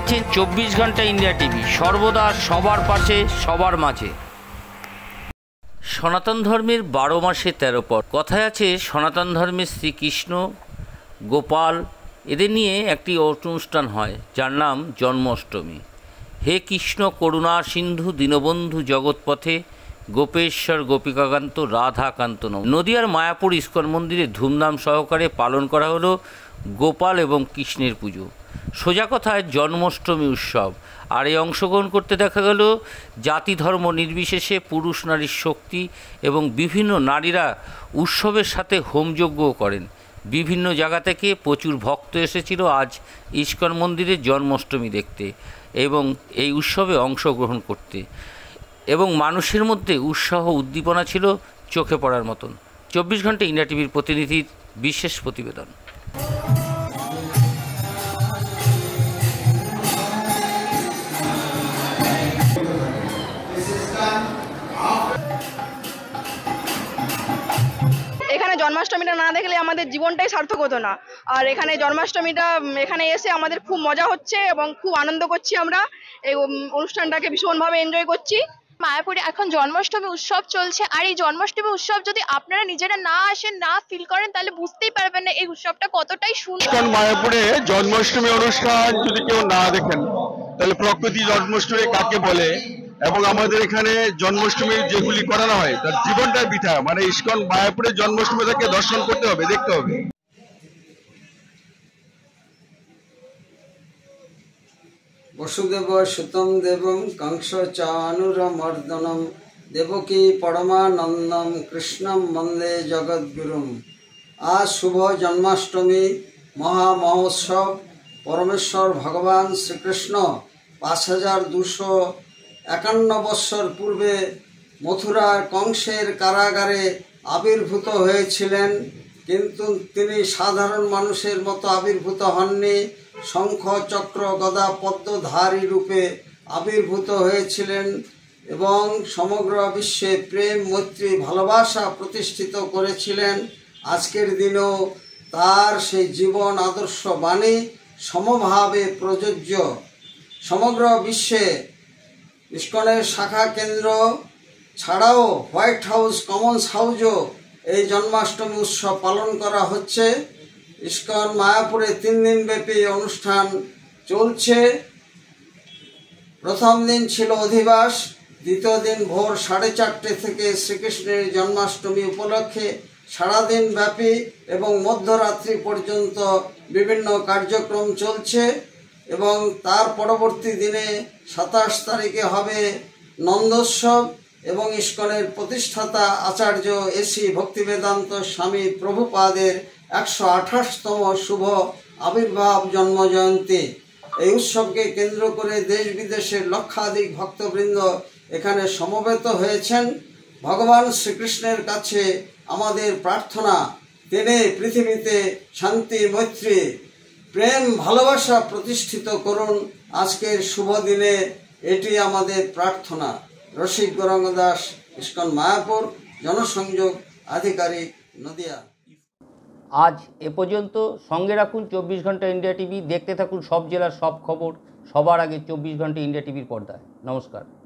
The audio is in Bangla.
দেখছেন 24 ঘন্টা ইন্ডিয়া টিভি, সর্বদা সবার পাশে সবার মাঝে। সনাতন ধর্মের 12 মাসে 13 পর কথায় আছে, সনাতন ধর্মের শ্রীকৃষ্ণ, গোপাল এদের নিয়ে একটি অনুষ্ঠান হয় যার নাম জন্মাষ্টমী। হে কৃষ্ণ করুণা সিন্ধু দীনবন্ধু জগৎপথে গোপেশ্বর গোপিকাকান্ত রাধাকান্ত নম। নদিয়ার মায়াপুর ইস্কন মন্দিরে ধুমধাম সহকারে পালন করা হলো গোপাল এবং কৃষ্ণের পুজো। সোজা কথায় জন্মাষ্টমী উৎসব। আর এই অংশগ্রহণ করতে দেখা গেল জাতি ধর্ম নির্বিশেষে পুরুষ নারীর শক্তি, এবং বিভিন্ন নারীরা উৎসবের সাথে হোমযজ্ঞও করেন। বিভিন্ন জায়গা থেকে প্রচুর ভক্ত এসেছিল আজ ইস্কন মন্দিরে জন্মাষ্টমী দেখতে এবং এই উৎসবে অংশগ্রহণ করতে, এবং মানুষের মধ্যে উৎসাহ উদ্দীপনা ছিল চোখে পড়ার মতন। 24 ঘন্টা ইন্ডিয়া টিভির প্রতিনিধির বিশেষ প্রতিবেদন। এখানে জন্মাষ্টমীটা না দেখলে আমাদের জীবনটাই সার্থক হতো না। আর এখানে জন্মাষ্টমীটা এখানে এসে আমাদের খুব মজা হচ্ছে এবং খুব আনন্দ করছি। আমরা এই অনুষ্ঠানটাকে ভীষণভাবে এনজয় করছি। মায়াপুরে এখন জন্মাষ্টমী উৎসব চলছে, আর এই জন্মাষ্টমী উৎসব যদি আপনারা নিজেরা না আসেন, না ফিল করেন, তাহলে বুঝতেই পারবেন না এই উৎসবটা কতটাই সুন্দর। মায়াপুরে জন্মাষ্টমী অনুষ্ঠান যদি কেউ না দেখেন তাহলে প্রকৃতি জন্মাষ্টমী কাকে বলে, এবং আমাদের এখানে জন্মাষ্টমী যেগুলি করানো হয় তার জীবনটা বৃথা। মানে ইস্কন মায়াপুরে জন্মাষ্টমীটাকে দর্শন করতে হবে, দেখতে হবে। বসুদেব সুতম দেবম কংস চানুরমর্দনম দেবকী পরমানন্দম কৃষ্ণম বন্দে জগদ্গুরুম। আজ শুভ জন্মাষ্টমী মহামহোৎসব। পরমেশ্বর ভগবান শ্রীকৃষ্ণ 5251 বৎসর পূর্বে মথুরার কংসের কারাগারে আবির্ভূত হয়েছিলেন, কিন্তু তিনি সাধারণ মানুষের মতো আবির্ভূত হননি। শঙ্খ চক্র গদা পদ্মধারী রূপে আবির্ভূত হয়েছিলেন এবং সমগ্র বিশ্বে প্রেম মৈত্রী ভালোবাসা প্রতিষ্ঠিত করেছিলেন। আজকের দিনেও তার সেই জীবন আদর্শ বাণী সমভাবে প্রযোজ্য। সমগ্র বিশ্বে ইস্কনের শাখা কেন্দ্র ছাড়াও হোয়াইট হাউস, কমন্স হাউসও এই জন্মাষ্টমী উৎসব পালন করা হচ্ছে। ইস্কন মায়াপুরে 3 দিন ব্যাপী অনুষ্ঠান চলছে। প্রথম দিন ছিল অধিবাস, দ্বিতীয় দিন ভোর 4:30 থেকে শ্রীকৃষ্ণের জন্মাষ্টমী উপলক্ষে সারাদিন ব্যাপী এবং মধ্যরাত্রি পর্যন্ত বিভিন্ন কার্যক্রম চলছে, এবং তার পরবর্তী দিনে 27 তারিখে হবে নন্দোৎসব এবং ইস্কনের প্রতিষ্ঠাতা আচার্য এসি ভক্তিবেদান্ত স্বামী প্রভুপাদের 128তম শুভ আবির্ভাব জন্মজয়ন্তী। এই উৎসবকে কেন্দ্র করে দেশ বিদেশের লক্ষাধিক ভক্তবৃন্দ এখানে সমবেত হয়েছেন। ভগবান শ্রীকৃষ্ণের কাছে আমাদের প্রার্থনা, তিনি পৃথিবীতে শান্তি মৈত্রী প্রেম ভালোবাসা প্রতিষ্ঠিত করুন আজকের শুভ দিনে। এটি আমাদের প্রার্থনা। রসিক গৌরাঙ্গ দাস, ইস্কন মায়াপুর, জনসংযোগ আধিকারিক, নদিয়া। আজ এ পর্যন্ত। সঙ্গে রাখুন 24 ঘন্টা ইন্ডিয়া টিভি। দেখতে থাকুন সব জেলার সব খবর সবার আগে 24 ঘন্টা ইন্ডিয়া টিভির পর্দায়। নমস্কার।